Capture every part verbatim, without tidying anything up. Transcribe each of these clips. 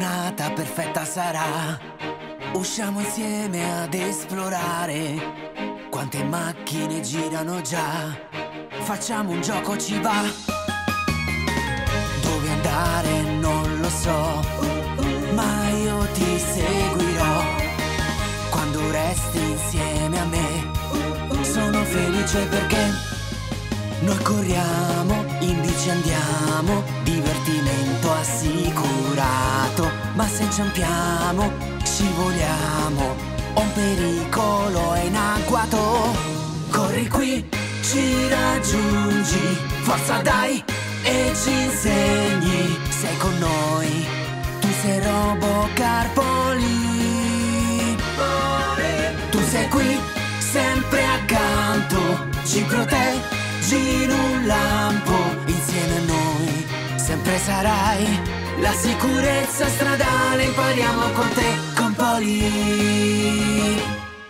giornata perfetta sarà. Usciamo insieme ad esplorare. Quante macchine girano già. Facciamo un gioco, ci va. Dove andare non lo so, ma io ti seguirò. Quando resti insieme a me sono felice perché noi corriamo, in bici andiamo, divertimento assicurato. Ma se inciampiamo, scivoliamo, ho un pericolo in agguato. Corri qui, ci raggiungi, forza dai e ci insegni. Sei con noi, tu sei Robocarpoli. Tu sei qui, sempre accanto, ci proteggi in un lampo. Insieme a noi sempre sarai. La sicurezza stradale impariamo con te, con Poli.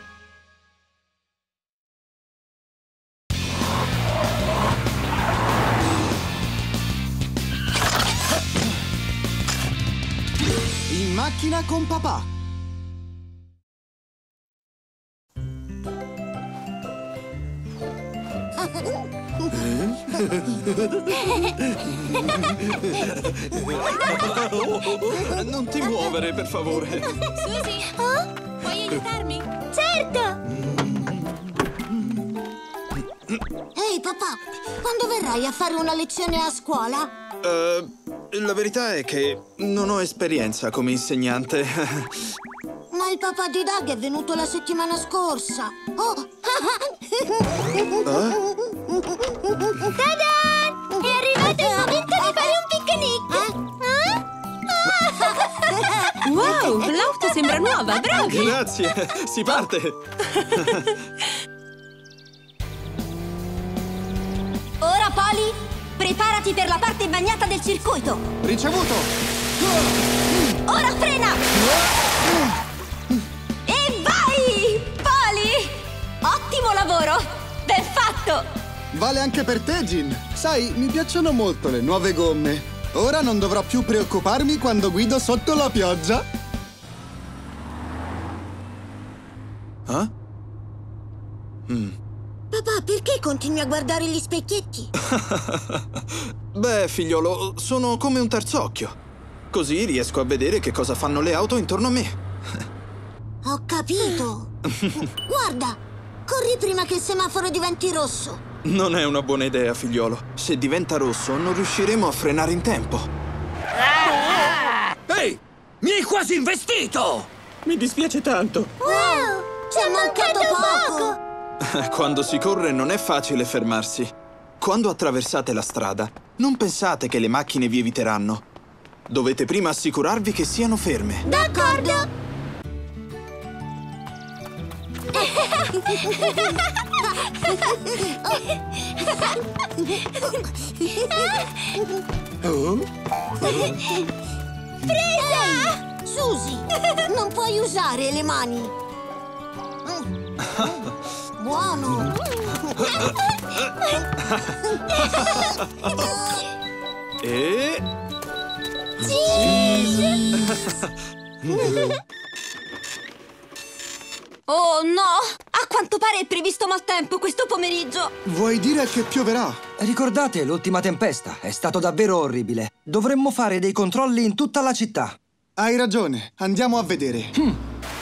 In macchina con papà. Non ti muovere, per favore. Suzy, oh? Puoi aiutarmi? Certo! Ehi papà, quando verrai a fare una lezione a scuola? Uh, la verità è che non ho esperienza come insegnante. Ma il papà di Doug è venuto la settimana scorsa. Oh! Eh? Ta-da! È arrivato il momento di fare un picnic! Eh? Wow, l'auto sembra nuova, bravi! Grazie, si parte! Ora, Poli, preparati per la parte bagnata del circuito! Ricevuto! Ora frena! E vai! Poli! Ottimo lavoro! Ben fatto! Vale anche per te, Gin. Sai, mi piacciono molto le nuove gomme. Ora non dovrò più preoccuparmi quando guido sotto la pioggia. Eh? Mm. Papà, perché continui a guardare gli specchietti? Beh, figliolo, sono come un terzo occhio. Così riesco a vedere che cosa fanno le auto intorno a me. Ho capito. Guarda, corri prima che il semaforo diventi rosso. Non è una buona idea, figliolo. Se diventa rosso, non riusciremo a frenare in tempo. Ehi! Mi hai quasi investito! Mi dispiace tanto. Wow! Ci è mancato poco! Quando si corre non è facile fermarsi. Quando attraversate la strada, non pensate che le macchine vi eviteranno. Dovete prima assicurarvi che siano ferme. D'accordo! Presa! Suzy, non puoi usare le mani. Buono! E... Oh no! A quanto pare è previsto maltempo questo pomeriggio! Vuoi dire che pioverà? Ricordate l'ultima tempesta? È stato davvero orribile. Dovremmo fare dei controlli in tutta la città. Hai ragione, andiamo a vedere. Hmm.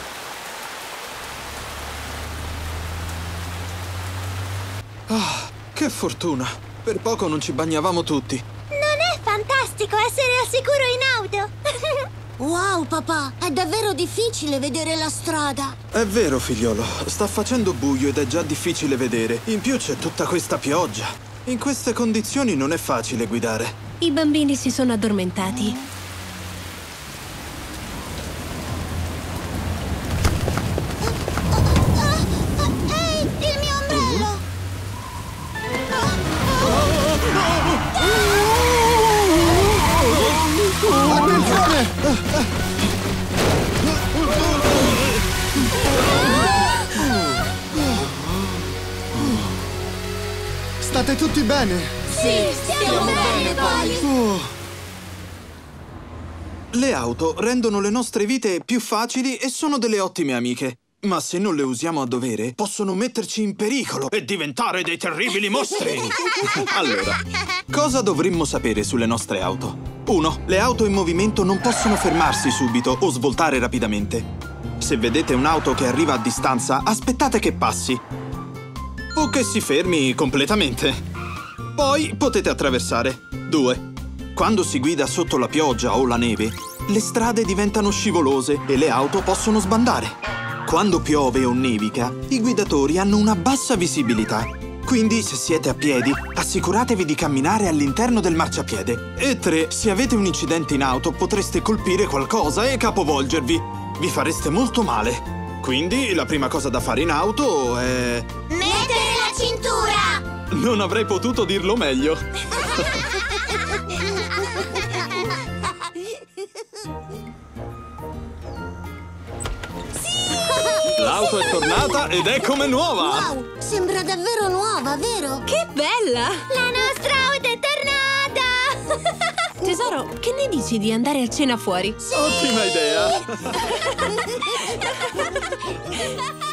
Ah, che fortuna! Per poco non ci bagnavamo tutti. Non è fantastico essere al sicuro in auto? Wow, papà, è davvero difficile vedere la strada. È vero, figliolo. Sta facendo buio ed è già difficile vedere. In più c'è tutta questa pioggia. In queste condizioni non è facile guidare. I bambini si sono addormentati. Ehi, il mio ombrello! Attenzione! State tutti bene? Sì, stiamo bene, Poli! Oh. Le auto rendono le nostre vite più facili e sono delle ottime amiche. Ma se non le usiamo a dovere, possono metterci in pericolo e diventare dei terribili mostri! Allora, cosa dovremmo sapere sulle nostre auto? uno. Le auto in movimento non possono fermarsi subito o svoltare rapidamente. Se vedete un'auto che arriva a distanza, aspettate che passi. O che si fermi completamente. Poi potete attraversare. due. Quando si guida sotto la pioggia o la neve, le strade diventano scivolose e le auto possono sbandare. Quando piove o nevica, i guidatori hanno una bassa visibilità. Quindi, se siete a piedi, assicuratevi di camminare all'interno del marciapiede. E tre. Se avete un incidente in auto, potreste colpire qualcosa e capovolgervi. Vi fareste molto male. Quindi, la prima cosa da fare in auto è... Mettere la cintura! Non avrei potuto dirlo meglio. L'auto è tornata ed è come nuova! Wow, sembra davvero nuova, vero? Che bella! La nostra auto è tornata! Tesoro, che ne dici di andare a cena fuori? Ottima idea!